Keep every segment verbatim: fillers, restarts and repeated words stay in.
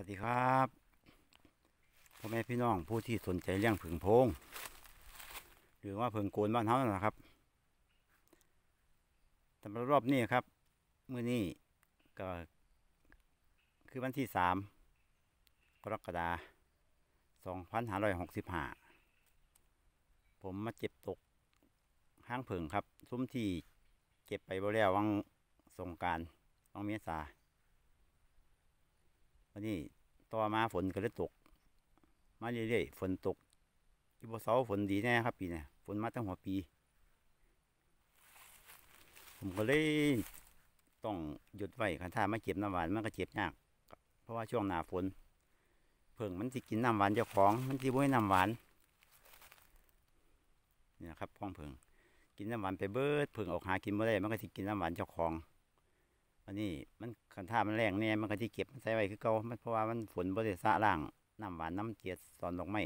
วัสดีครับพ่อแม่พี่น้องผู้ที่สนใจเลี้ยงผึ่งโพงหรือว่าผึ่งโกนบ้านเฮานะครับสำหรับรอบนี้ครับมื้อนี้ก็คือวันที่สามกรกฎาคมสองพันห้าร้อยหกสิบห้าผมมาเจ็บตกห้างผึ่งครับซุ้มที่เก็บไปบ่แล้ววังสงกรานต์วังเมษาวันนี้ต่อมาฝนก็เลยตกมาเรื่อยๆฝนตกที่บ่เซาฝนดีแน่ครับปีนี้ฝนมาตั้งหัวปีผมก็เลยต้องหยุดไว้คันถ้ามาเก็บน้ำหวานมันก็เจ็บยากเพราะว่าช่วงหน้าฝนเพิ่งมันสิกินน้ำหวานเจ้าของมันสิบ่ให้น้ำหวานนี่นะครับพ้องเพิ่งกินน้ำหวานไปเบิดเพิ่งออกหากินบ่ได้มันก็สิกินน้ำหวานเจ้าของอันนี้มันคันถ้ามันแรงแน่มันก็สิเก็บมันใส่ไว้คือเก่ามันเพราะว่ามันฝนบ่ได้สะล้างน้ำหวานน้ำเกล็ดสอนดอกไม้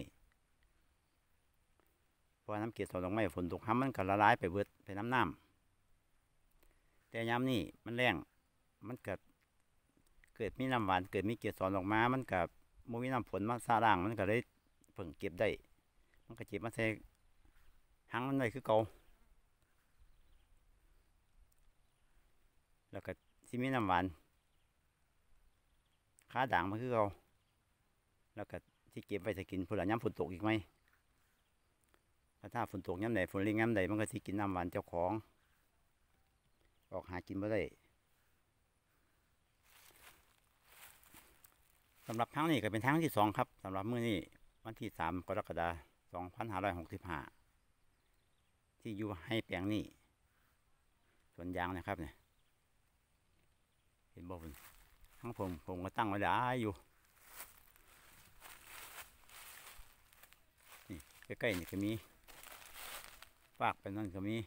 เพราะน้ำเกล็ดสอนดอกไม้ฝนตกห้ำมันก็ละลายไปเบิดไปน้ำน้ำแต่ยามนี้มันแรงมันเกิดเกิดมีน้ำหวานเกิดมีเกล็ดสอนออกมามันกับมูมีน้ำฝนมาสะล้างมันก็เลยเพิ่งเก็บได้มันก็เก็บมาใส่หังมันได้คือเก่าแล้วก็ที่มีน้ำหวานขาด่างมันคือเก่าแล้วก็ที่เก็บไว้จะกินเพื่อย้ำฝนตกอีกไหมถ้าฝนตกย้ำใดฝนเลี้ยงย้ำใดมันก็สิกินน้ำหวานเจ้าของออกหากินไม่ได้สำหรับทั้งนี้ก็เป็นทั้งที่สองครับสำหรับมื้อนี้วันที่สามกรกฎาคมสองพันห้าร้อยหกสิบห้าที่อยู่ให้แปลงนี้สวนยางนะครับเนี่ยเห็นบ่ผมทั้งผมผมก็ตั้งไว้ได้อยู่นี่ใกล้ๆนี่ก็มีฝากไปนั่นก็มี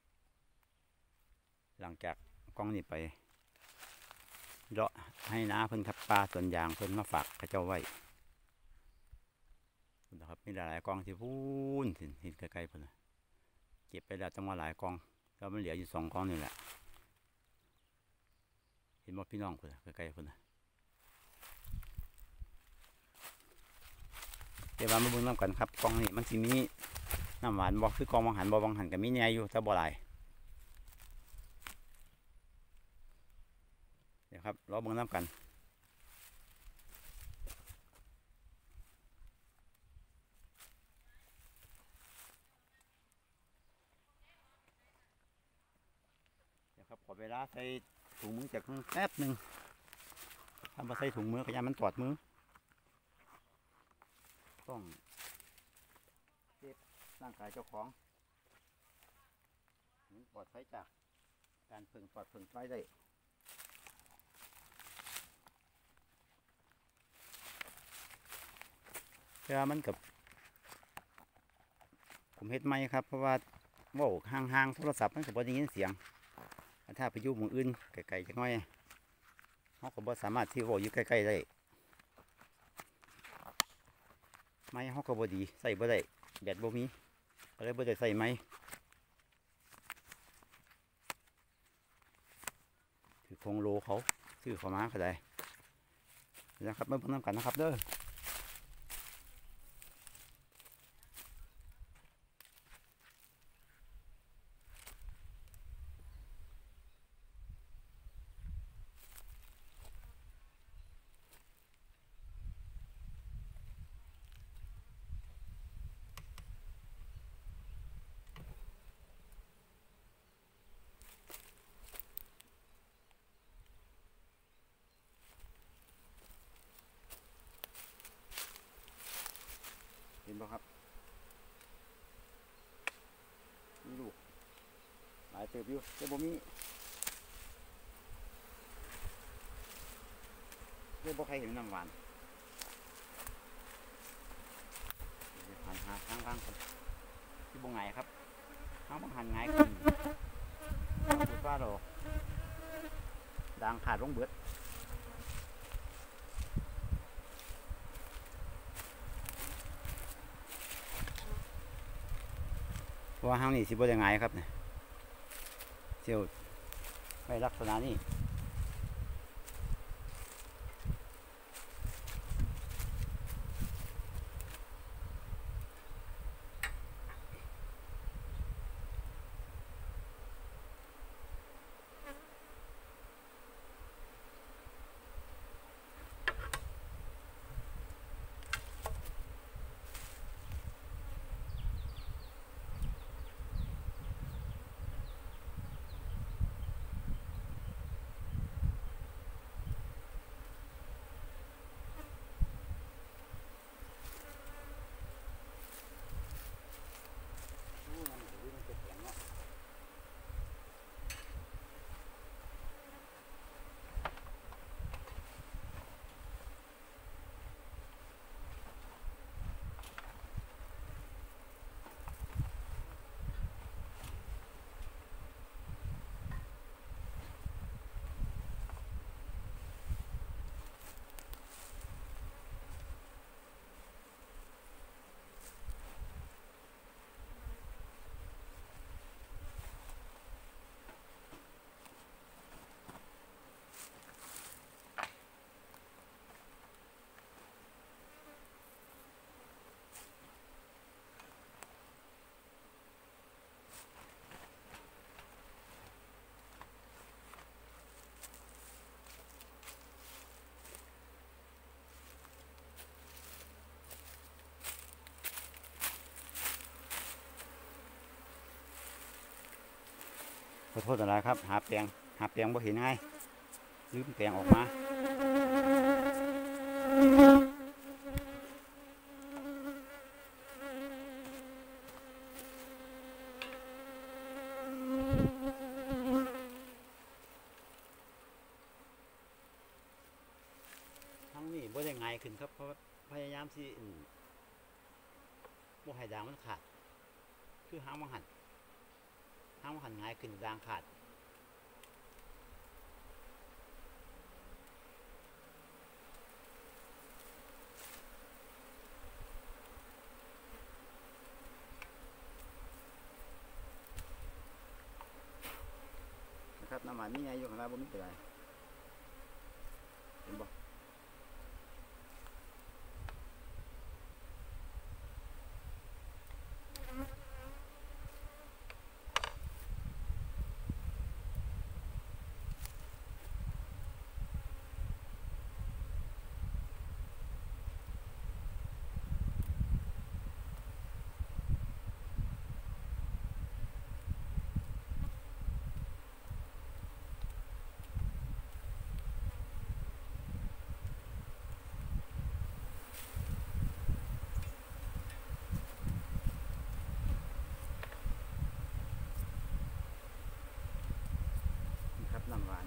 หลังจากกล้องนี้ไปเลาะให้น้าเพิ่นครับปลาสวนยางเพิ่นมาฝากข้าเจ้าไว้นะครับมีหลายกองที่พูนเห็นไกลๆเพิ่นเก็บไปแล้วตั้งมาหลายกองแล้วมันเหลืออยู่สองกองนี่แหละเห็นบ่พี่น้องเพิ่นไกลๆเพิ่นเดี๋ยวมาเบิ่งน้ำกันครับกองนี้มันสิมีน้ำหวานบ่คือกองบางหันบ่บางหันก็มีแหน่อยู่แต่บ่หลายเดี๋ยวครับรอเบิ่งน้ำกันเดี๋ยวครับขอเวลาใส่ถุงมือจากแป๊บหนึ่งทำมาใส่ถุงมือขยันมันตอดมือต้องเก็บร่างกายเจ้าของปลอดภัยจากการผึ่งปลอดผึ่งไฟได้เวลามันกับผมเฮ็ดไม่ครับเพราะว่าว่าห่างๆโทรศัพท์มันก็บ่ได้ยินเสียงถ้าไปอยู่หมู่อื่นไกลๆจักหน่อยเขาก็บ่สามารถที่ว่าอยู่ใกล้ๆได้ไม้เขาก็บ่ดีใส่บ่ได้แบตบ่มีก็เลยบ่ได้ใส่ไม้ถือคงโลเขาซื้อเขามาก็ได้นะครับไม่ต้องนำกันนะครับเด้อเห็นบ่ครับมีลูกหลายเติบอยู่แต่บ่มีเดี๋ยวบ่ใครเห็นน้ำหวานหันหาทางทางที่บ่ไงครับทางบ่หันไงขึ้นดูว่าดอกด่างขาดลงเบิดเพราะว่าห้างนี้สิบ่ได้ไงครับเนี่ยเที่ยวไปลักษณะนี้ขอโทษอะไรครับหาแปลงหาแปลงบ่เห็นไงลืมแปลงออกมาทั้งนี้บ่ได้ง่ายขึ้นครับเพราะพยายามสิบ่ให้ด่างมันขาดคือหางมังหันหางมังหันง่ายขึ้นด่างขาดนะครับน้ำมันนี่ไงอยู่ข้างหน้าบ่มีอะไรเห็นบ่น้ำหวาน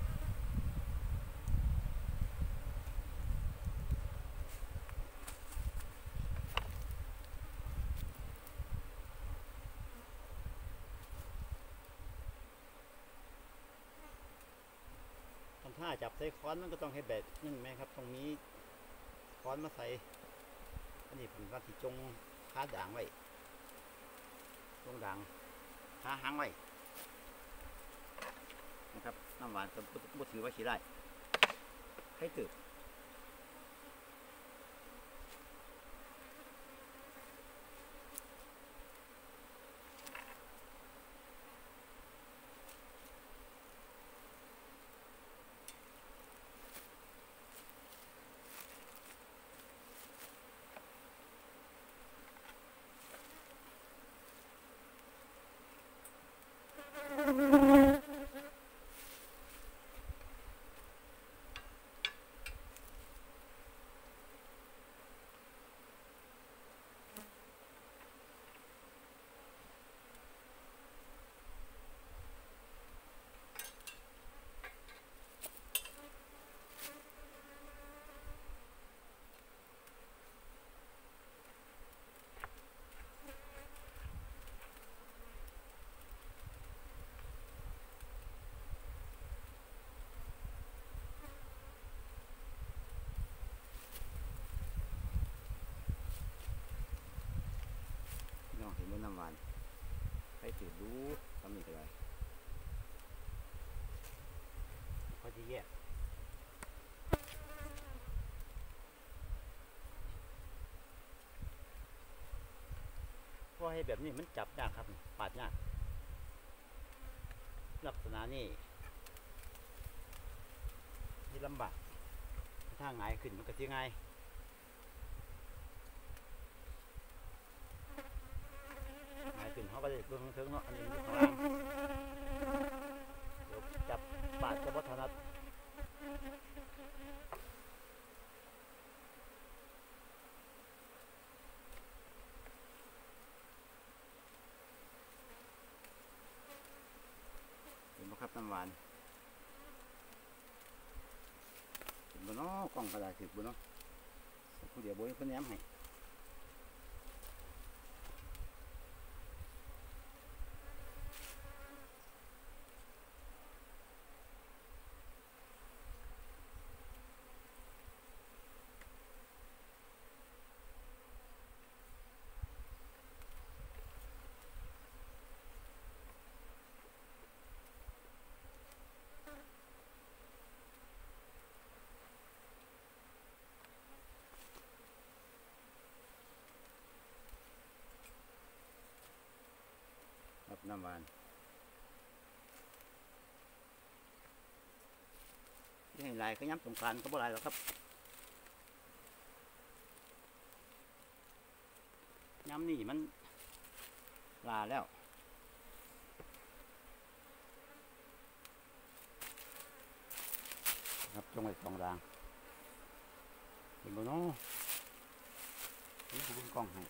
ทำท่าจับใส่ค้อนมันก็ต้องให้แบบนึงไหมครับตรงนี้ค้อนมาใส่อันนี้ผมก็ที่จงค้าด่างไว้จงด่างค้าหางไว้นะครับน้ำหวานก็บ่ถือว่าใช้ได้ให้ตื่นเห็นมันน้ำหวานให้ตื่นรู้ทำนี่ก็ได้พอจะแยกเพราะให้แบบนี้มันจับยากครับปาดยากลักษณะนี้ที่ลำบากถ้าง่ายขึ้นมันก็จะง่ายขึ้นเขาก็จะเบื้องเทิงเนาะอันนี้มันข้างล่างเดี๋ยวจับปาดจะวัฒนัดเห็นไหมครับน้ำหวานเห็นบ่เนาะกล้องกระดาษถือบ่เนาะผู้เดียวบ่ให้เพิ่นแนมให้น้ำหวานที่ให้ลายก็ย้ำสงกรานต์ก็บ่ลายหรอกครับย้ำนี่มันลาแล้วจงไว้สองรางเห็นบ่เนาะนี่ผมกล้องให้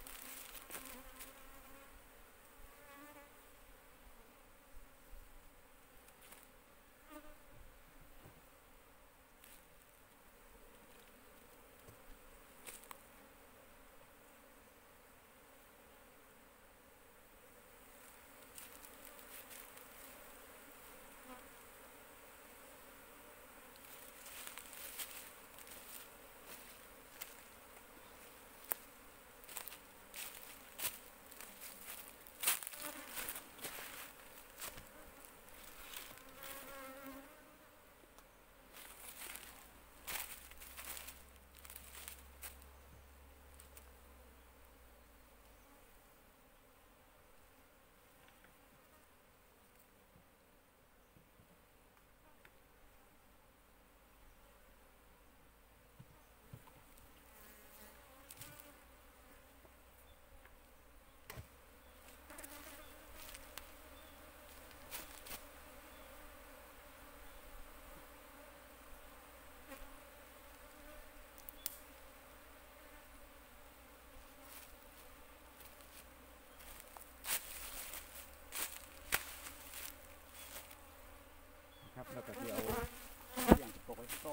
ครับแล้วก็ที่เอาอย่างปกไว้ที่โต๊ะ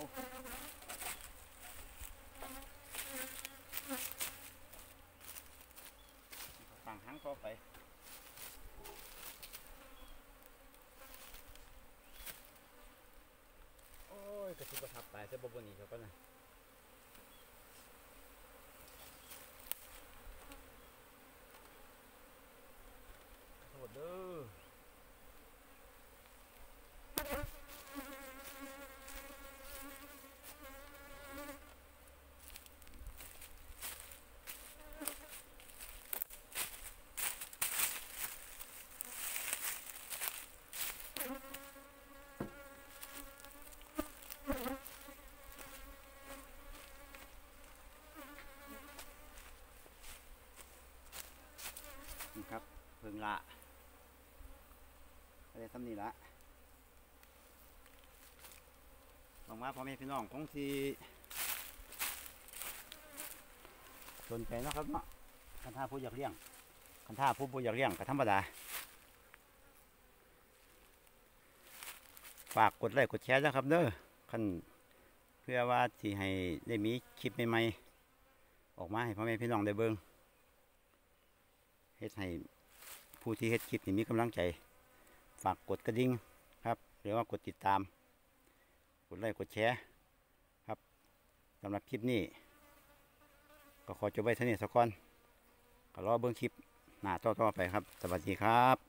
ต่างหางต่อไปโอ้ยกระสุนประทับตายจะบบนนี้เขาก็นะโทษเด้อครับเพิ่งละอะไรทำนี่ละหวังว่าพ่อแม่พี่น้องคงที่สนใจนะครับเนาะคันท่าผู้อยากเลี้ยงคันท่าผู้ผู้อยากเลี้ยงก็ธรรมดาฝากกดไลค์กดแชร์นะครับเด้อคันเพื่อว่าที่ให้ได้มีคลิปใหม่ๆออกมาให้พ่อแม่พี่น้องได้เบิ่งเฮ็ดให้ผู้ที่เฮ็ดคลิปนี่มีกำลังใจฝากกดกระดิ่งครับหรือว่ากดติดตามกดไลค์กดแชร์ครับสำหรับคลิปนี้ก็ขอจบไว้เท่านี้สักก่อนก็รอเบิ่งคลิปหน้าต่อๆไปครับสวัสดีครับ